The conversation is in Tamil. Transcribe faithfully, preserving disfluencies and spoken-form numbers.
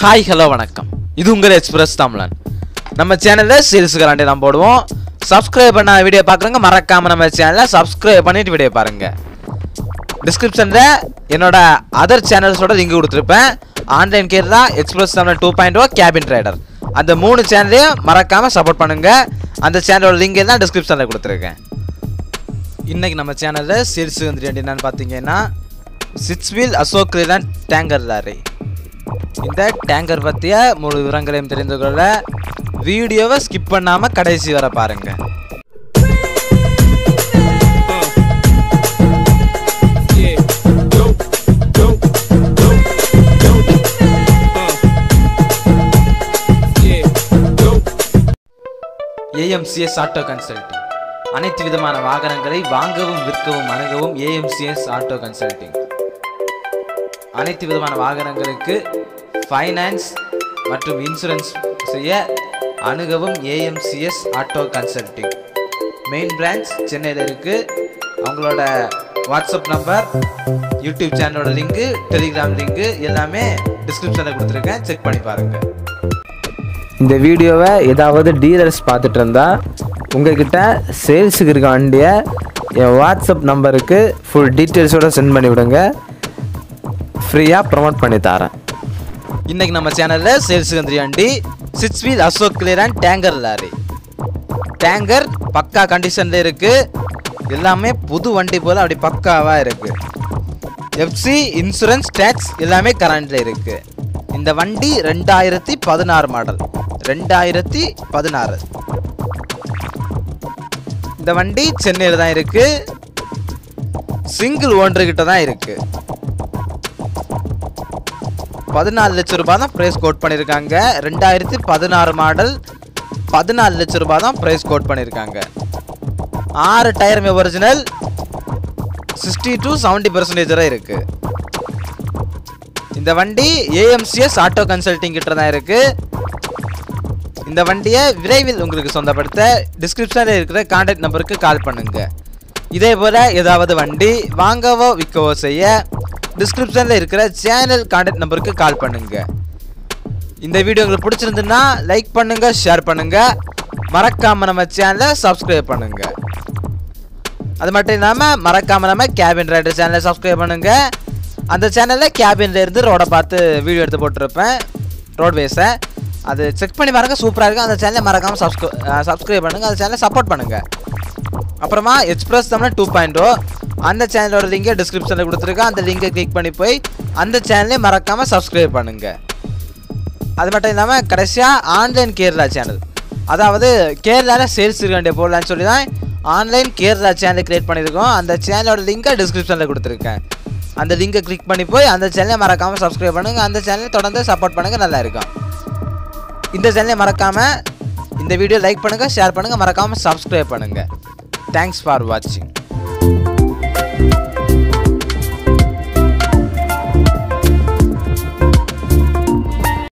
ஹாய் ஹலோ வணக்கம். இது உங்கள் எக்ஸ்பிரஸ் தமிழன். நம்ம சேனலில் சேல்ஸுக்காண்டி நம்ம போடுவோம். சப்ஸ்கிரைப் பண்ண வீடியோ பார்க்குறவங்க மறக்காமல் நம்ம சேனலில் சப்ஸ்கிரைப் பண்ணிட்டு வீடியோ பாருங்கள். டிஸ்கிரிப்ஷனில் என்னோட அதர் சேனல்ஸோட லிங்க் கொடுத்துருப்பேன். Online Kerala, express Tamilan two point O, cabin trader, அந்த மூணு சேனலையும் மறக்காமல் சப்போர்ட் பண்ணுங்கள். அந்த சேனலோட லிங்க் தான் டிஸ்கிரிப்ஷனில் கொடுத்துருக்கேன். இன்றைக்கி நம்ம சேனலில் சேல்ஸு வந்துட்டு என்னென்னு பார்த்தீங்கன்னா six wheel Ashok Leyland tanker lorry. இந்த டேங்கர் பற்றிய முழு விவரங்களையும் தெரிந்து கொள்ள வீடியோவை ஸ்கிப் பண்ணாமல் கடைசி வர பாருங்க. ஏஎம்சிஎஸ் ஆட்டோ கன்சல்டிங் அனைத்து விதமான வாகனங்களை வாங்கவும் விற்கவும் அணுகவும் ஏஎம்சிஎஸ் ஆட்டோ கன்சல்டிங். அனைத்து விதமான வாகனங்களுக்கு ஃபைனான்ஸ் மற்றும் இன்சூரன்ஸ் செய்ய அணுகவும் AMCS auto consulting. Main branch சென்னையில் இருக்குது. அவங்களோட வாட்ஸ்அப் நம்பர், யூடியூப் சேனலோட லிங்க்கு, டெலிகிராம் லிங்க்கு எல்லாமே டிஸ்கிரிப்ஷனில் கொடுத்துருக்கேன். செக் பண்ணி பாருங்கள். இந்த வீடியோவை ஏதாவது டீலர்ஸ் பார்த்துட்டு இருந்தால் உங்கள்கிட்ட சேல்ஸுக்கு இருக்க வண்டியை என் வாட்ஸ்அப் நம்பருக்கு ஃபுல் டீட்டெயில்ஸோடு சென்ட் பண்ணி விடுங்க. ஃப்ரீயாக ப்ரொமோட் பண்ணி தரேன். இன்றைக்கி நம்ம சேனலில் சேல்ஸுக்கு வந்துரு வண்டி six wheel Ashok Leyland tanker lorry. Tanker பக்கா கண்டிஷனில் இருக்குது. எல்லாமே புது வண்டி போல் அப்படி பக்காவாக இருக்குது. எஃப்சி, இன்சூரன்ஸ், டேக்ஸ் எல்லாமே கரண்டில் இருக்குது. இந்த வண்டி ரெண்டாயிரத்தி பதினாறு மாடல். ரெண்டாயிரத்தி பதினாறு இந்த வண்டி சென்னையில் தான் இருக்குது. சிங்கிள் ஓனர்கிட்ட தான் இருக்குது. பதினாலு லட்சம் ரூபாய் தான் ப்ரைஸ் கோட் பண்ணியிருக்காங்க. ரெண்டாயிரத்தி பதினாறு மாடல், பதினாலு லட்சம் ரூபாய் தான் ப்ரைஸ் கோட் பண்ணியிருக்காங்க. ஆறு டயருமே original. Sixty to seventy percentage தான் இருக்குது. இந்த வண்டி ஏஎம்சிஎஸ் ஆட்டோ கன்சல்டிங் கிட்ட தான் இருக்குது. இந்த வண்டியை விரைவில் உங்களுக்கு சொந்தப்படுத்த டிஸ்கிரிப்ஷனில் இருக்கிற கான்டாக்ட் நம்பருக்கு கால் பண்ணுங்க. இதே போல் ஏதாவது வண்டி வாங்கவோ விற்கவோ செய்ய டிஸ்கிரிப்ஷனில் இருக்கிற சேனல் கான்டாக்ட் நம்பருக்கு கால் பண்ணுங்க. இந்த வீடியோ உங்களுக்கு பிடிச்சிருந்துன்னா லைக் பண்ணுங்க, ஷேர் பண்ணுங்க, மறக்காம நம்ம சேனலை சப்ஸ்கிரைப் பண்ணுங்க. அது மட்டும் இல்லாமல் மறக்காம நம்ம கேபின் ரைடர் சேனலை சப்ஸ்கிரைப் பண்ணுங்க. அந்த சேனலில் கேபின்ல இருந்து ரோடை பார்த்து வீடியோ எடுத்து போட்டிருப்பேன், ரோட்வேஸை. அது செக் பண்ணி பாருங்க, சூப்பராக இருக்குது. அந்த சேனலை மறக்காமல் சப்ஸ்கிரை சப்ஸ்கிரைப் பண்ணுங்கள். அந்த சேனலை சப்போர்ட் பண்ணுங்கள். அப்புறமா express Tamil two point O, அந்த சேனலோட லிங்கை டிஸ்கிரிப்ஷனில் கொடுத்துருக்கேன். அந்த லிங்கை கிளிக் பண்ணி போய் அந்த சேனலே மறக்காமல் சப்ஸ்கிரைப் பண்ணுங்கள். அது மட்டும் இல்லாமல் கடைசியாக ஆன்லைன் கேரளா சேனல், அதாவது கேரளாவில் சேல்ஸ் இருக்காண்டே போடலான்னு சொல்லி தான் ஆன்லைன் கேரளா சேனல் கிரியேட் பண்ணியிருக்கோம். அந்த சேனலோட லிங்கை டிஸ்கிரிப்ஷனில் கொடுத்துருக்கேன். அந்த லிங்கை கிளிக் பண்ணி போய் அந்த சேனலை மறக்காமல் சப்ஸ்கிரைப் பண்ணுங்கள். அந்த சேனலை தொடர்ந்து சப்போர்ட் பண்ணுங்கள். நல்லா இருக்கும். இந்த சேனலை மறக்காமல் இந்த வீடியோ லைக் பண்ணுங்கள், ஷேர் பண்ணுங்கள், மறக்காமல் சப்ஸ்கிரைப் பண்ணுங்கள். தேங்க்ஸ் ஃபார் வாட்சிங்.